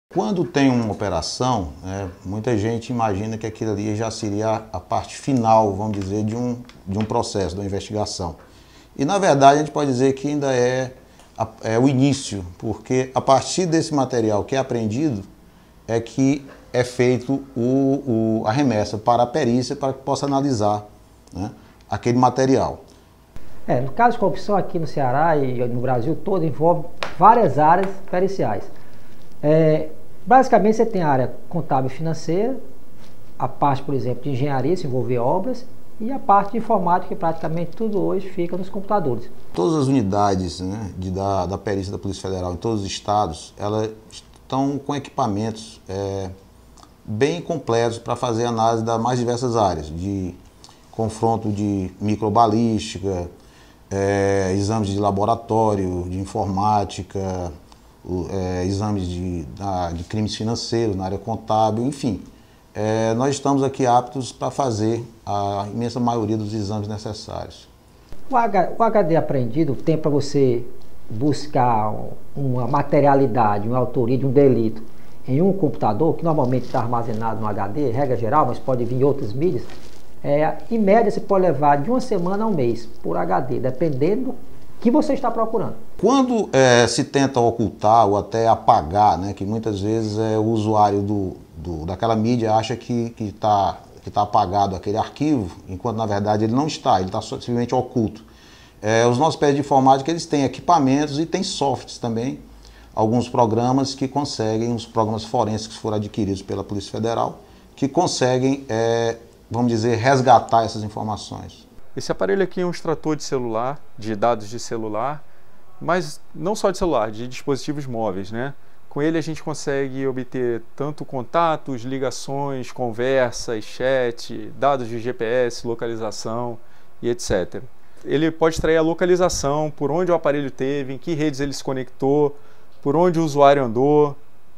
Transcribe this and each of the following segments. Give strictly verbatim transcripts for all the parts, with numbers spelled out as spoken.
Quando tem uma operação, né, muita gente imagina que aquilo ali já seria a parte final, vamos dizer, de um, de um processo, de uma investigação. E, na verdade, a gente pode dizer que ainda é, a, é o início, porque a partir desse material que é apreendido, é que é feito o, o, a remessa para a perícia, para que possa analisar, né, aquele material. É, no caso de corrupção aqui no Ceará e no Brasil todo, envolve várias áreas periciais. É, basicamente você tem a área contábil e financeira, a parte, por exemplo, de engenharia, se envolver obras, e a parte de informática, que praticamente tudo hoje fica nos computadores. Todas as unidades, né, de, da, da perícia da Polícia Federal em todos os estados, elas estão com equipamentos é, bem completos para fazer análise das mais diversas áreas, de confronto de microbalística, é, exames de laboratório, de informática, É, exames de, de crimes financeiros, na área contábil, enfim. É, nós estamos aqui aptos para fazer a imensa maioria dos exames necessários. O, H, o H D apreendido tem para você buscar uma materialidade, uma autoria de um delito em um computador, que normalmente está armazenado no H D, regra geral, mas pode vir em outras mídias, é, em média você pode levar de uma semana a um mês por H D, dependendo que você está procurando. Quando é, se tenta ocultar ou até apagar, né, que muitas vezes é, o usuário do, do, daquela mídia acha que está que tá apagado aquele arquivo, enquanto na verdade ele não está, ele está simplesmente oculto. É, os nossos pés de informática eles têm equipamentos e têm softwares também, alguns programas que conseguem, os programas forenses que foram adquiridos pela Polícia Federal, que conseguem, é, vamos dizer, resgatar essas informações. Esse aparelho aqui é um extrator de celular, de dados de celular, mas não só de celular, de dispositivos móveis, né? Com ele a gente consegue obter tanto contatos, ligações, conversas, chat, dados de G P S, localização e etcétera. Ele pode extrair a localização, por onde o aparelho teve, em que redes ele se conectou, por onde o usuário andou.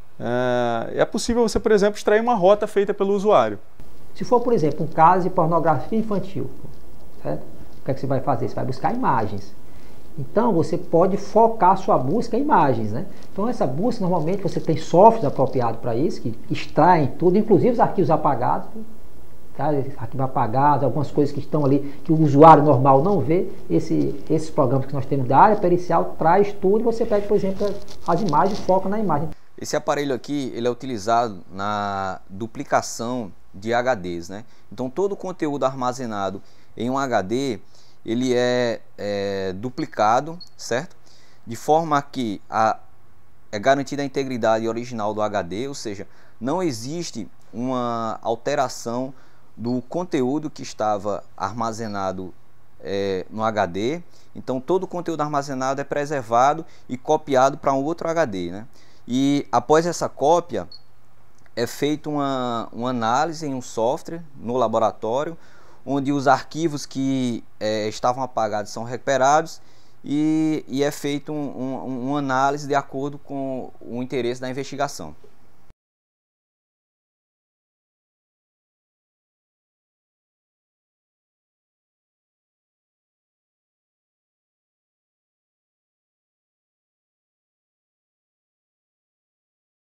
É possível você, por exemplo, extrair uma rota feita pelo usuário. Se for, por exemplo, um caso de pornografia infantil, certo? O que é que você vai fazer? Você vai buscar imagens. Então você pode focar sua busca em imagens, né? Então essa busca, normalmente você tem softwares apropriados para isso, que extraem tudo, inclusive os arquivos apagados, tá? Arquivos apagados, algumas coisas que estão ali, que o usuário normal não vê. Esse, esses programas que nós temos da área pericial traz tudo e você pede, por exemplo, as imagens e foca na imagem. Esse aparelho aqui, ele é utilizado na duplicação de H Ds, né? Então todo o conteúdo armazenado em um H D, ele é, é duplicado, certo? De forma que a, é garantida a integridade original do H D, ou seja, não existe uma alteração do conteúdo que estava armazenado é, no H D. Então todo o conteúdo armazenado é preservado e copiado para um outro H D, né? E após essa cópia, é feita uma, uma análise em um software no laboratório, onde os arquivos que é, estavam apagados são recuperados e, e é feita um, um, uma análise de acordo com o interesse da investigação.